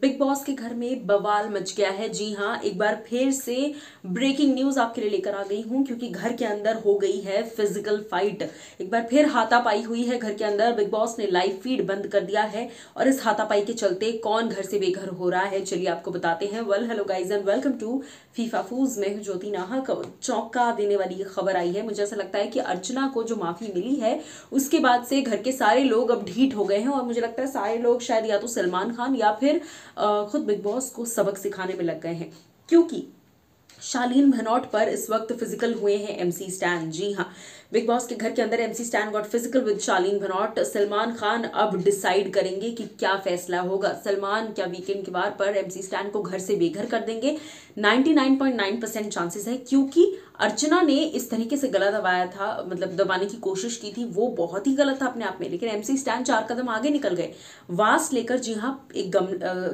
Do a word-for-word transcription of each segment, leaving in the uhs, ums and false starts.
Big boss के घर में बवाल मच गया है। जी हाँ, एक बार फिर से ब्रेकिंग न्यूज आपके लिए लेकर आ गई हूँ, क्योंकि घर के अंदर हो गई है फिजिकल फाइट। एक बार फिर हाथापाई हुई है घर के अंदर। बिग बॉस ने लाइव फीड बंद कर दिया है और इस हाथापाई के चलते कौन घर से बेघर हो रहा है, चलिए आपको बताते हैं। Well hello guys and welcome to FIFA फूज। मैं हूँ ज्योति नाहक। चौंका देने वाली ये खबर आई है। मुझे ऐसा लगता है कि अर्चना को जो माफी मिली है उसके बाद से घर के सारे लोग अब ढीठ हो गए हैं, और मुझे लगता है सारे लोग शायद या तो सलमान खान या फिर खुद बिग बॉस को सबक सिखाने में लग गए हैं, क्योंकि शालीन भनोट पर इस वक्त फिजिकल हुए हैं एमसी स्टैन। जी हाँ, बिग बॉस के घर के अंदर MC Stan got physical with Shalin Bhanot. Salman Khan अब डिसाइड करेंगे कि क्या फैसला होगा। सलमान क्या वीकेंड के वार पर एमसी स्टैन को घर से बेघर कर देंगे? निन्यानवे पॉइंट नौ परसेंट चांसेस है, क्योंकि अर्चना ने इस तरीके से गला दबाया था, मतलब दबाने की कोशिश की थी, वो बहुत ही गलत था अपने आप में। लेकिन एमसी स्टैन चार कदम आगे निकल गए। वास लेकर, जी हाँ, एक गम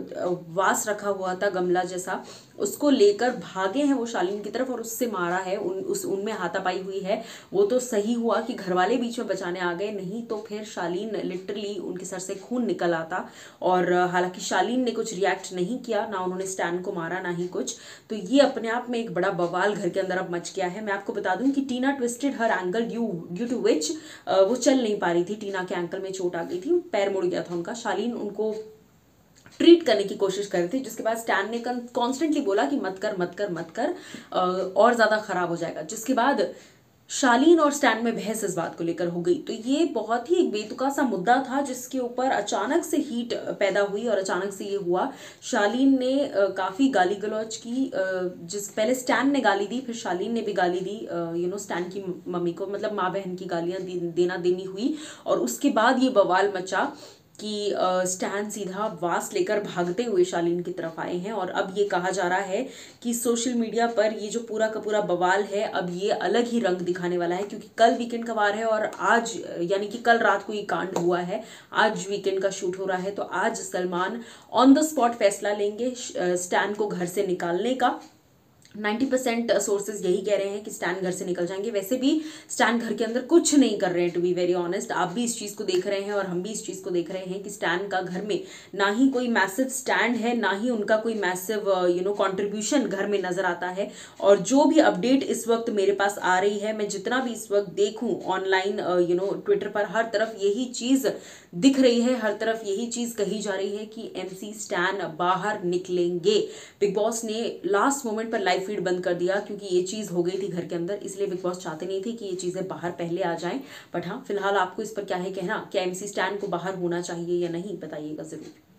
वास रखा हुआ था गमला जैसा, उसको लेकर भागे हैं वो शालीन की तरफ और उससे मारा है। उन उस उनमें हाथापाई हुई है। वो तो सही हुआ कि घर वाले बीच में बचाने आ गए, नहीं तो फिर शालीन लिटरली उनके सर से खून निकल आता। और हालांकि शालीन ने कुछ रिएक्ट नहीं किया, ना उन्होंने स्टैन को मारा ना ही कुछ। तो ये अपने आप में एक बड़ा बवाल घर के अंदर अब मच गया है। मैं आपको बता दूं कि Tina twisted her ankle due due to which वो चल नहीं पा रही थी। टीना के एंकल में चोट आ गई थी, पैर मुड़ गया था उनका। शालीन उनको ट्रीट करने की कोशिश कर रही थी, जिसके बाद स्टैन ने कॉन्स्टेंटली बोला कि मत कर मत कर मत कर, और ज्यादा खराब हो जाएगा। जिसके बाद शालीन और स्टैन में बहस इस बात को लेकर हो गई। तो ये बहुत ही एक बेतुका सा मुद्दा था, जिसके ऊपर अचानक से हीट पैदा हुई और अचानक से ये हुआ। शालीन ने काफी गाली गलौज की, जिस पहले स्टैन ने गाली दी, फिर शालीन ने भी गाली दी यू नो स्टैन की मम्मी को, मतलब माँ बहन की गालियां देना देनी हुई। और उसके बाद ये बवाल मचा कि स्टैन सीधा वास लेकर भागते हुए शालीन की तरफ आए हैं। और अब ये कहा जा रहा है कि सोशल मीडिया पर ये जो पूरा का पूरा बवाल है, अब ये अलग ही रंग दिखाने वाला है, क्योंकि कल वीकेंड का वार है और आज यानी कि कल रात को ये कांड हुआ है, आज वीकेंड का शूट हो रहा है। तो आज सलमान ऑन द स्पॉट फैसला लेंगे स्टैन को घर से निकालने का। नब्बे परसेंट सोर्सेज यही कह रहे हैं कि स्टैन घर से निकल जाएंगे। वैसे भी स्टैन घर के अंदर कुछ नहीं कर रहे हैं, टू बी वेरी ऑनेस्ट। आप भी इस चीज को देख रहे हैं और हम भी इस चीज को देख रहे हैं कि स्टैन का घर में ना ही कोई मैसिव स्टैंड है, ना ही उनका कोई मैसिव यू नो कंट्रीब्यूशन घर में नजर आता है। और जो भी अपडेट इस वक्त मेरे पास आ रही है, मैं जितना भी इस वक्त देखूं ऑनलाइन यू नो ट्विटर पर, हर तरफ यही चीज दिख रही है, हर तरफ यही चीज कही जा रही है कि एमसी स्टैन बाहर निकलेंगे। बिग बॉस ने लास्ट मोमेंट पर लाइव फीड बंद कर दिया, क्योंकि ये चीज हो गई थी घर के अंदर, इसलिए बिग बॉस चाहते नहीं थे कि ये चीजें बाहर पहले आ जाएं। बट हाँ, फिलहाल आपको इस पर क्या है कहना? क्या एमसी स्टैन को बाहर होना चाहिए या नहीं, बताइएगा जरूर।